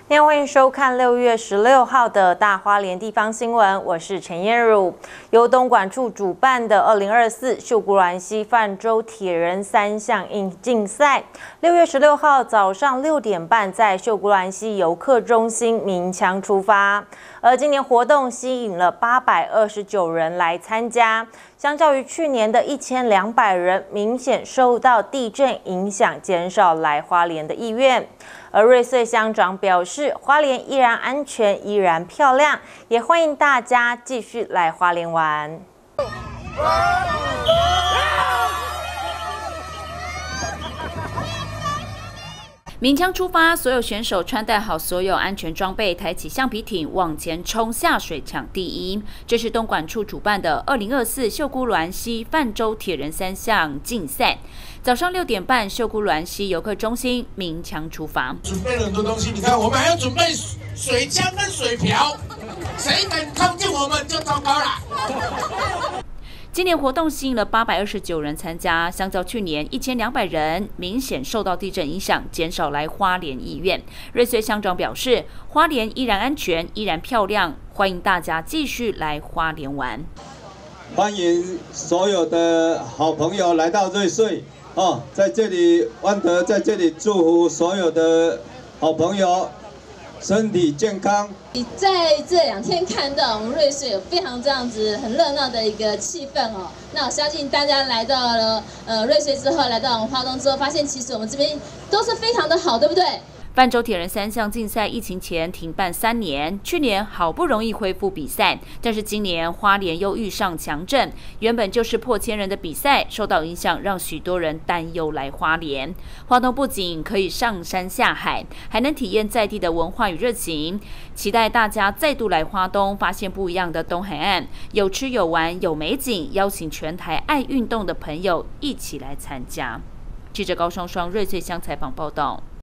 大家欢迎收看6月16号的大花莲地方新闻，我是陈燕茹。由东管处主办的2024秀姑峦溪泛舟铁人3项竞赛，6月16号早上6点半在秀姑峦溪游客中心鸣枪出发。而今年活动吸引了829人来参加，相较于去年的1200人，明显受到地震影响，减少来花莲的意愿。而瑞穗乡长表示，花莲依然安全，依然漂亮，也欢迎大家继续来花莲玩。 鸣枪出发，所有选手穿戴好所有安全装备，抬起橡皮艇往前冲下水抢第一。这是东管处主办的2024秀姑峦溪泛舟铁人3项竞赛。早上6点半，秀姑峦溪游客中心鸣枪出发。 准备了很多东西，你看，我们还要准备水枪跟水瓢，谁敢靠近我们就糟糕了。 今年活动吸引了829人参加，相较去年1200人，明显受到地震影响，减少来花莲意愿。瑞穗乡长表示，花莲依然安全，依然漂亮，欢迎大家继续来花莲玩。 欢迎所有的好朋友来到瑞穗哦，在这里万德在这里祝福所有的好朋友身体健康。 在这2天看到我们瑞穗有非常这样子很热闹的一个气氛哦。那我相信大家来到了瑞穗之后，来到我们花东之后，发现其实我们这边都是非常的好，对不对？ 泛舟铁人3项竞赛疫情前停办3年，去年好不容易恢复比赛，但是今年花莲又遇上强震，原本就是破千人的比赛受到影响，让许多人担忧来花莲。花东不仅可以上山下海，还能体验在地的文化与热情，期待大家再度来花东，发现不一样的东海岸，有吃有玩有美景，邀请全台爱运动的朋友一起来参加。记者高双双瑞穗乡采访报道。